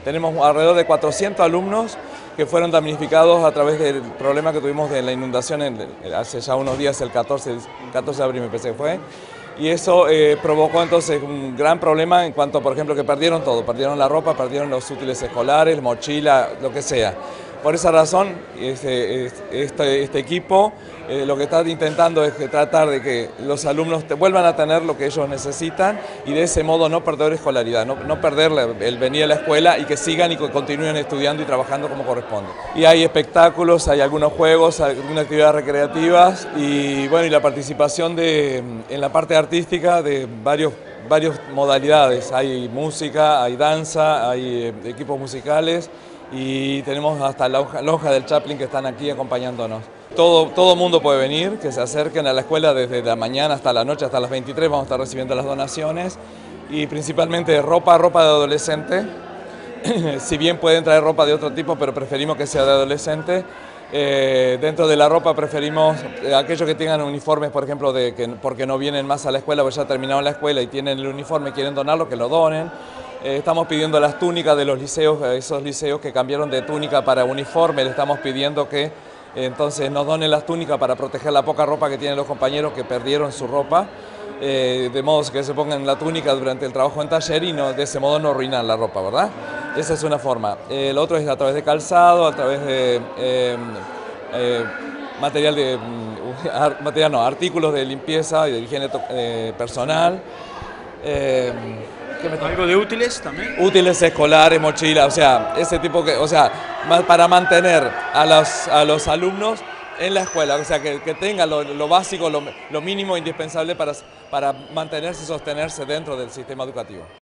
Tenemos alrededor de 400 alumnos que fueron damnificados a través del problema que tuvimos de la inundación hace ya unos días, el 14 de abril me parece que fue. Y eso provocó entonces un gran problema en cuanto, por ejemplo, que perdieron todo, perdieron la ropa, perdieron los útiles escolares, mochila, lo que sea. Por esa razón, este equipo lo que está intentando es tratar de que los alumnos vuelvan a tener lo que ellos necesitan y de ese modo no perder escolaridad, no perder el venir a la escuela y que sigan y que continúen estudiando y trabajando como corresponde. Y hay espectáculos, hay algunos juegos, algunas actividades recreativas y bueno, y la participación en la parte artística de varias modalidades. Hay música, hay danza, hay equipos musicales y tenemos hasta la lonja del Chaplin que están aquí acompañándonos. Todo mundo puede venir, que se acerquen a la escuela desde la mañana hasta la noche, hasta las 23 vamos a estar recibiendo las donaciones y principalmente ropa de adolescente. Si bien pueden traer ropa de otro tipo, pero preferimos que sea de adolescente. Dentro de la ropa preferimos aquellos que tengan uniformes, por ejemplo, porque no vienen más a la escuela, porque ya terminaron la escuela y tienen el uniforme y quieren donarlo, que lo donen. Estamos pidiendo las túnicas de los liceos, esos liceos que cambiaron de túnica para uniforme, le estamos pidiendo que entonces nos donen las túnicas para proteger la poca ropa que tienen los compañeros que perdieron su ropa, de modo que se pongan la túnica durante el trabajo en taller y de ese modo no arruinan la ropa, ¿verdad? Esa es una forma. El otro es a través de calzado, a través de artículos de limpieza y de higiene personal. ¿Algo de útiles también? Útiles escolares, mochilas, o sea, ese tipo para mantener a los alumnos en la escuela, o sea, que tengan lo básico, lo mínimo indispensable para mantenerse y sostenerse dentro del sistema educativo.